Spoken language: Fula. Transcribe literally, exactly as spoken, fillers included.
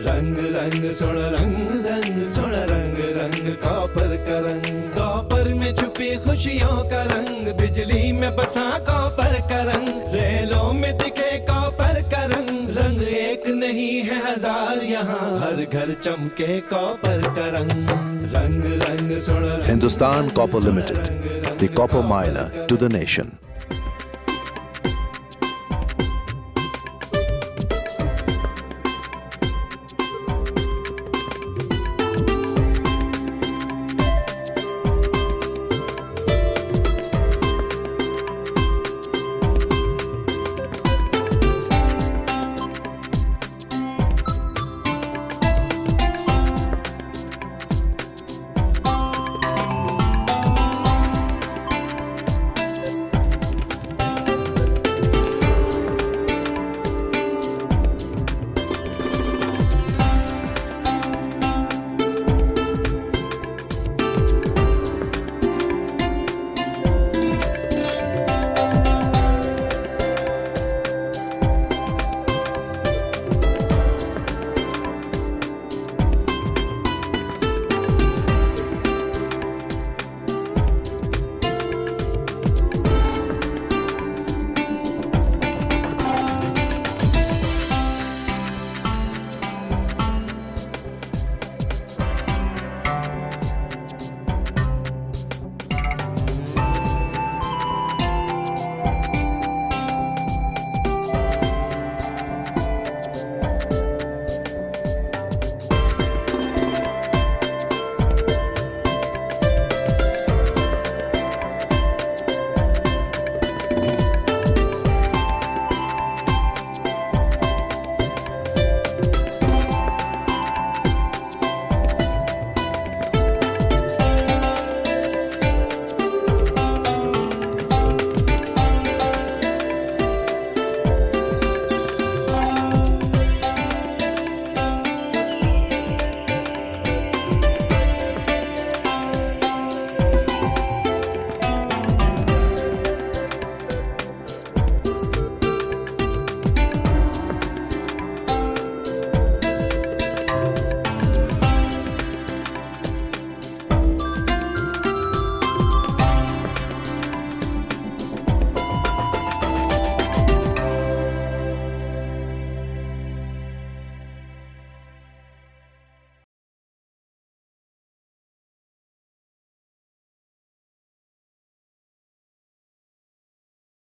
रंग रंग सुन रंग रंग सुन रंग रंग कॉपर का रंग, कॉपर में छुपी खुशियों का रंग, बिजली में बसा कॉपर का रंग, रेलों में दिखे कॉपर का रंग, रंग एक नहीं है हजार यहाँ, हर घर चमके कॉपर का रंग, रंग रंग सुन रंग। Hindustan Copper Limited, the copper miner to the nation.